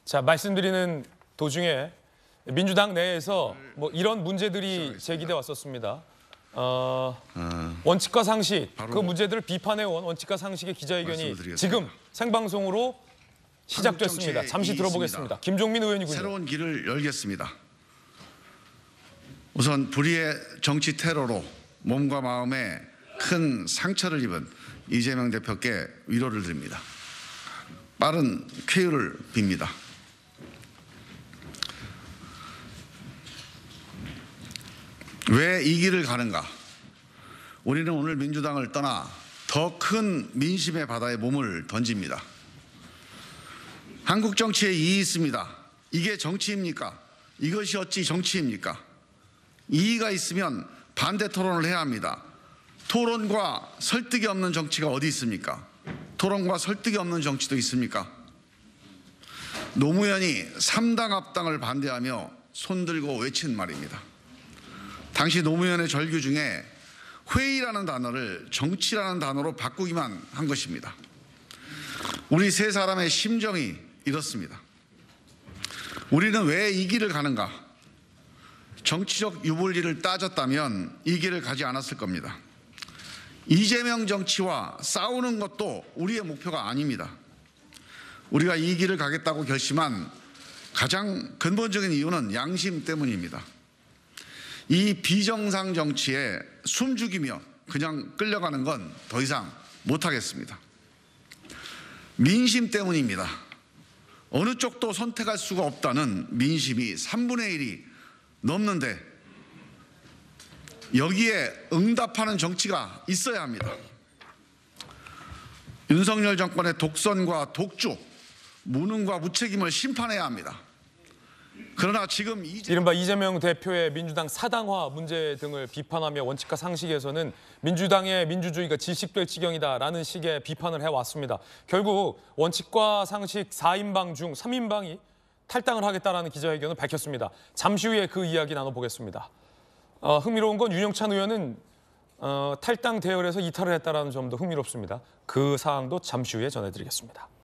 자, 말씀드리는 도중에 민주당 내에서 뭐 이런 문제들이 제기돼 왔었습니다. 원칙과 상식, 그 문제들을 비판해온 원칙과 상식의 기자회견이 지금 생방송으로 시작됐습니다. 잠시 들어보겠습니다. 김종민 의원이군요. 새로운 길을 열겠습니다. 우선 불의의 정치 테러로 몸과 마음에 큰 상처를 입은 이재명 대표께 위로를 드립니다. 빠른 쾌유를 빕니다. 왜 이 길을 가는가? 우리는 오늘 민주당을 떠나 더 큰 민심의 바다에 몸을 던집니다. 한국 정치에 이의 있습니다. 이게 정치입니까? 이것이 어찌 정치입니까? 이의가 있으면 반대 토론을 해야 합니다. 토론과 설득이 없는 정치가 어디 있습니까? 토론과 설득이 없는 정치도 있습니까? 노무현이 3당 합당을 반대하며 손들고 외친 말입니다. 당시 노무현의 절규 중에 회의라는 단어를 정치라는 단어로 바꾸기만 한 것입니다. 우리 세 사람의 심정이 이렇습니다. 우리는 왜 이 길을 가는가? 정치적 유불리를 따졌다면 이 길을 가지 않았을 겁니다. 이재명 정치와 싸우는 것도 우리의 목표가 아닙니다. 우리가 이 길을 가겠다고 결심한 가장 근본적인 이유는 양심 때문입니다. 이 비정상 정치에 숨죽이며 그냥 끌려가는 건 더 이상 못하겠습니다. 민심 때문입니다. 어느 쪽도 선택할 수가 없다는 민심이 3분의 1이 넘는데 여기에 응답하는 정치가 있어야 합니다. 윤석열 정권의 독선과 독주, 무능과 무책임을 심판해야 합니다. 그러나 지금 이른바 이재명 대표의 민주당 사당화 문제 등을 비판하며 원칙과 상식에서는 민주당의 민주주의가 질식될 지경이다라는 식의 비판을 해왔습니다. 결국 원칙과 상식 4인방 중 3인방이 탈당을 하겠다라는 기자회견을 밝혔습니다. 잠시 후에 그 이야기 나눠보겠습니다. 흥미로운 건 윤영찬 의원은 탈당 대열에서 이탈을 했다는 점도 흥미롭습니다. 그 사항도 잠시 후에 전해드리겠습니다.